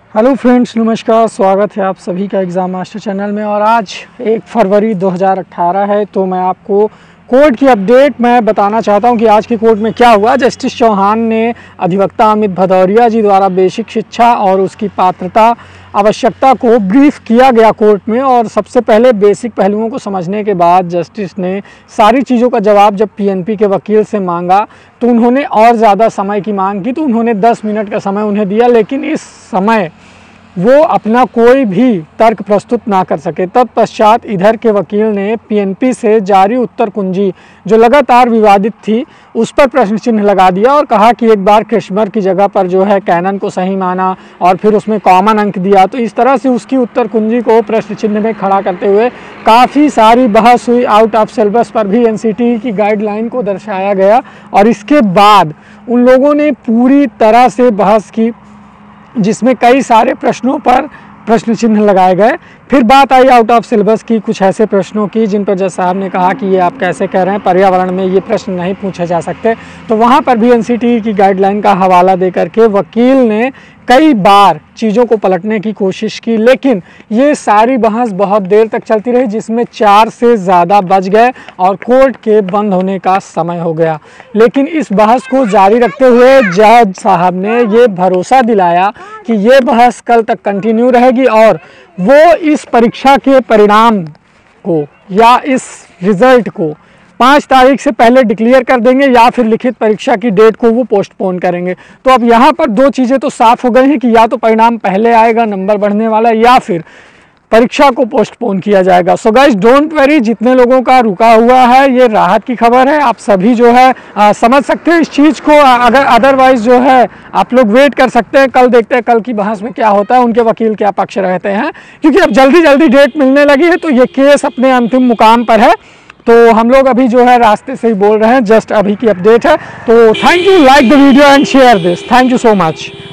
Hello friends, नमस्कार। स्वागत है आप सभी का एग्ज़ाम मास्टर चैनल में। और आज 1 फरवरी 2018 है, तो मैं आपको कोर्ट की अपडेट मैं बताना चाहता हूं कि आज की कोर्ट में क्या हुआ। जस्टिस चौहान ने अधिवक्ता अमित भदौरिया जी द्वारा बेसिक शिक्षा और उसकी पात्रता आवश्यकता को ब्रीफ किया गया कोर्ट में। और सबसे पहले बेसिक पहलुओं को समझने के बाद जस्टिस ने सारी चीज़ों का जवाब जब पीएनपी के वकील से मांगा तो उन्होंने और ज़्यादा समय की मांग की, तो उन्होंने 10 मिनट का समय उन्हें दिया, लेकिन इस समय वो अपना कोई भी तर्क प्रस्तुत ना कर सके। तत्पश्चात इधर के वकील ने पीएनपी से जारी उत्तर कुंजी जो लगातार विवादित थी उस पर प्रश्न चिन्ह लगा दिया और कहा कि एक बार क्रिश्मर की जगह पर जो है कैनन को सही माना और फिर उसमें कॉमन अंक दिया। तो इस तरह से उसकी उत्तर कुंजी को प्रश्न चिन्ह में खड़ा करते हुए काफ़ी सारी बहस हुई। आउट ऑफ सिलेबस पर भी एनसीटी की गाइडलाइन को दर्शाया गया और इसके बाद उन लोगों ने पूरी तरह से बहस की जिसमें कई सारे प्रश्नों पर प्रश्न चिन्ह लगाए गए। फिर बात आई आउट ऑफ सिलेबस की, कुछ ऐसे प्रश्नों की जिन पर जज साहब ने कहा कि ये आप कैसे कह रहे हैं, पर्यावरण में ये प्रश्न नहीं पूछे जा सकते। तो वहाँ पर भी एनसीटी की गाइडलाइन का हवाला दे करके वकील ने कई बार चीज़ों को पलटने की कोशिश की, लेकिन ये सारी बहस बहुत देर तक चलती रही, जिसमें 4 से ज़्यादा बज गए और कोर्ट के बंद होने का समय हो गया। लेकिन इस बहस को जारी रखते हुए जज साहब ने ये भरोसा दिलाया कि ये बहस कल तक कंटिन्यू रहेगी और वो इस परीक्षा के परिणाम को या इस रिज़ल्ट को 5 तारीख से पहले डिक्लेयर कर देंगे या फिर लिखित परीक्षा की डेट को वो पोस्टपोन करेंगे। तो अब यहाँ पर 2 चीज़ें तो साफ हो गई हैं कि या तो परिणाम पहले आएगा, नंबर बढ़ने वाला, या फिर परीक्षा को पोस्टपोन किया जाएगा। सो गाइस डोंट वरी, जितने लोगों का रुका हुआ है ये राहत की खबर है। आप सभी जो है समझ सकते हैं इस चीज़ को। अगर अदरवाइज जो है आप लोग वेट कर सकते हैं, कल देखते हैं कल की बहस में क्या होता है, उनके वकील क्या पक्ष रहते हैं, क्योंकि अब जल्दी जल्दी डेट मिलने लगी है तो ये केस अपने अंतिम मुकाम पर है। तो हम लोग अभी जो है रास्ते से ही बोल रहे हैं, जस्ट अभी की अपडेट है। तो thank you, like the video and share this. Thank you so much.